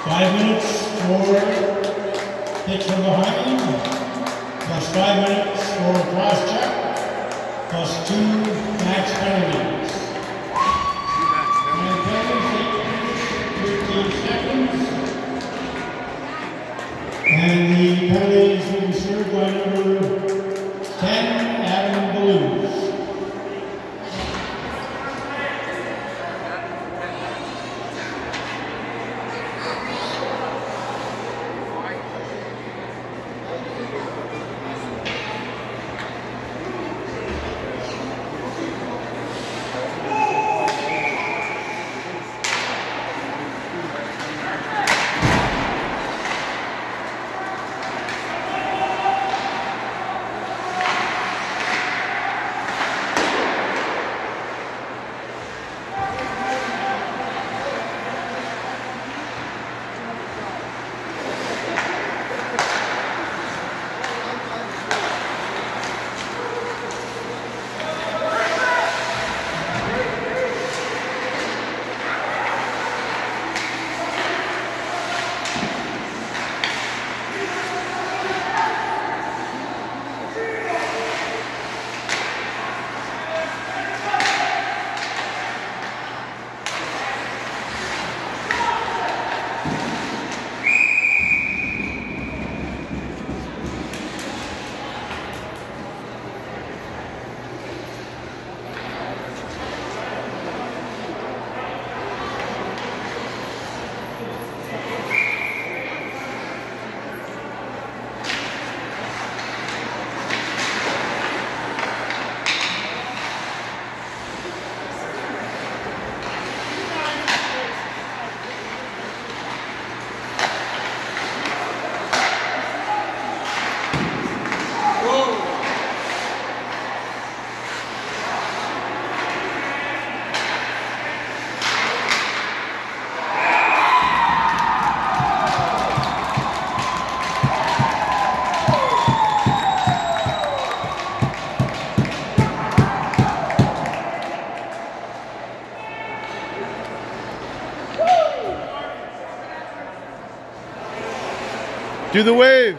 5 minutes for pitch from behind, plus 5 minutes for cross check, plus 2 max penalties. And penalties take 13 seconds. And the penalties will be served by number 10, Adam Ballou. Do the wave.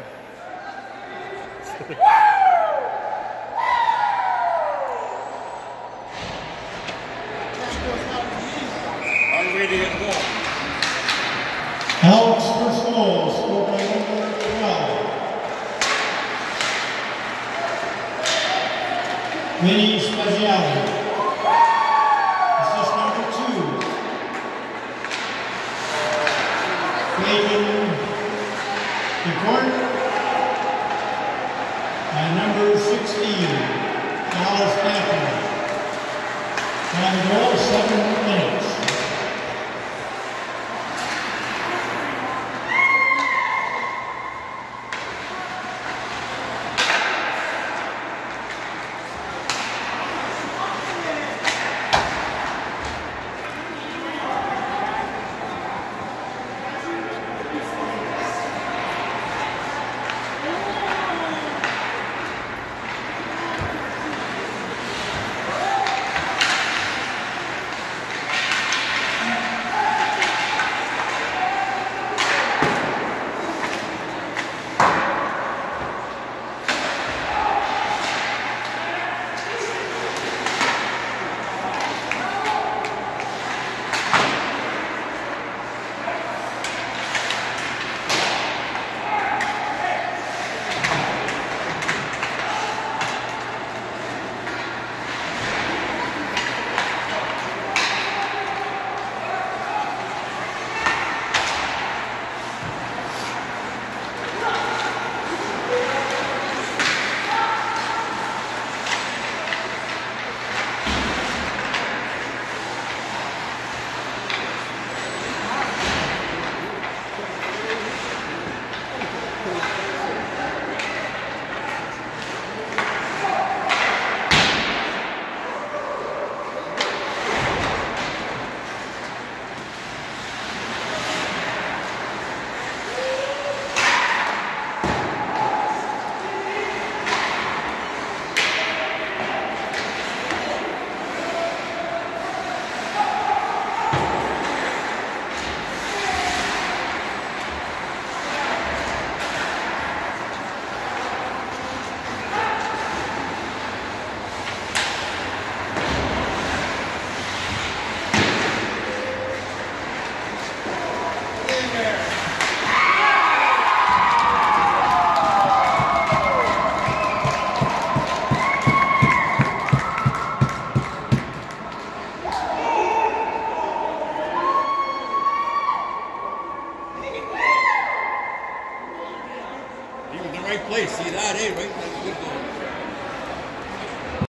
Are you ready to get the ball? Alex first goal, scored by number 12. Vinny Spaziale. Assist number 2. Fagan DeCourt. And number 16, Alice Anthony. Time goal, 7 minutes. place. See that, eh? Right? That's a good goal.